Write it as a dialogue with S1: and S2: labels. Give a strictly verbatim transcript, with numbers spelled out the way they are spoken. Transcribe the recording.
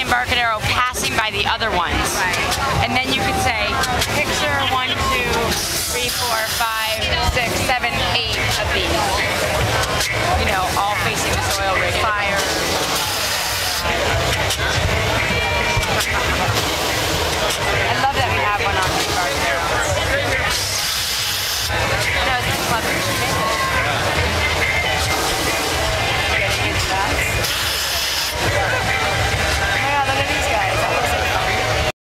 S1: Embarcadero passing by the other ones.
S2: Right.
S1: And then you could say, picture one